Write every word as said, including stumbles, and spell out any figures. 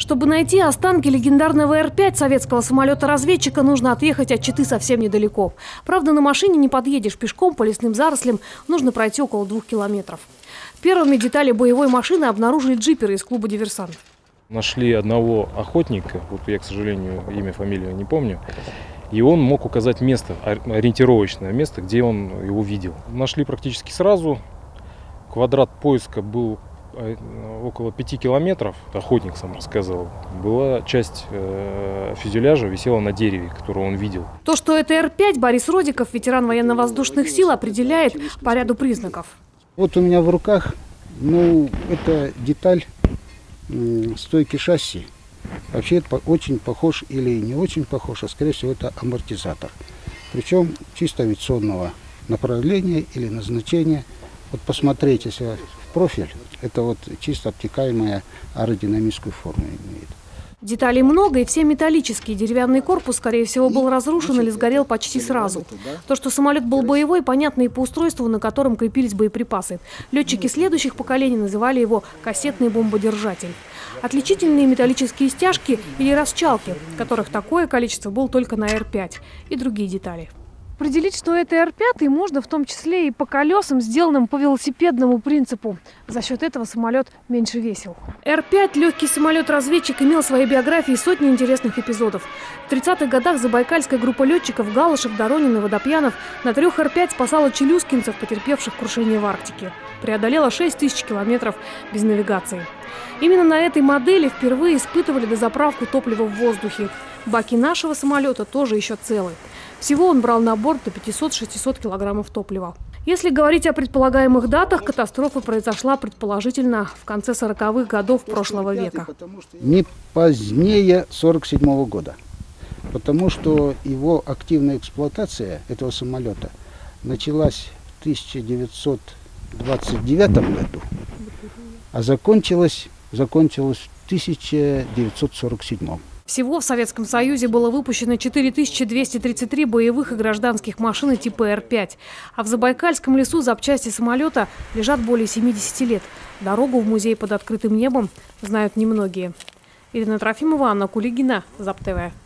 Чтобы найти останки легендарного Р пять советского самолета-разведчика, нужно отъехать от Читы совсем недалеко. Правда, на машине не подъедешь, пешком по лесным зарослям нужно пройти около двух километров. Первыми детали боевой машины обнаружили джиперы из клуба «Диверсант». Нашли одного охотника, вот я, к сожалению, имя, фамилию не помню, и он мог указать место, ориентировочное место, где он его видел. Нашли практически сразу. Квадрат поиска был около пяти километров, охотник сам рассказал. Была часть э, фюзеляжа висела на дереве, которую он видел. То, что это Р пять, Борис Родиков, ветеран военно-воздушных сил, определяет по ряду признаков. Вот у меня в руках, ну, это деталь э, стойки шасси. Вообще это очень похож или не очень похож, а скорее всего это амортизатор. Причем чисто авиационного направления или назначения. Вот посмотреть, если в профиль, это вот чисто обтекаемая аэродинамическую форму имеет. Деталей много, и все металлические. Деревянный корпус, скорее всего, был разрушен или сгорел почти сразу. То, что самолет был боевой, понятно и по устройству, на котором крепились боеприпасы. Летчики следующих поколений называли его «кассетный бомбодержатель». Отличительные металлические стяжки или расчалки, которых такое количество было только на Р пять, и другие детали. Определить, что это Р пять, можно в том числе и по колесам, сделанным по велосипедному принципу. За счет этого самолет меньше весил. Р пять, легкий самолет-разведчик, имел в своей биографии сотни интересных эпизодов. В тридцатых годах забайкальская группа летчиков Галышев, Доронин и Водопьянов на трех Р пять спасала челюскинцев, потерпевших крушение в Арктике. Преодолела шесть тысяч километров без навигации. Именно на этой модели впервые испытывали дозаправку топлива в воздухе. Баки нашего самолета тоже еще целы. Всего он брал на борт до пятисот-шестисот килограммов топлива. Если говорить о предполагаемых датах, катастрофа произошла предположительно в конце сороковых годов прошлого века. Не позднее сорок седьмого года, потому что его активная эксплуатация этого самолета началась в тысяча девятьсот двадцать девятом году, а закончилась, закончилась в тысяча девятьсот сорок седьмом. Всего в Советском Союзе было выпущено четыре тысячи двести тридцать три боевых и гражданских машин типа Р пять. А в Забайкальском лесу запчасти самолета лежат более семидесяти лет. Дорогу в музей под открытым небом знают немногие. Ирина Трофимова, Анна Кулигина, ЗАП-ТВ.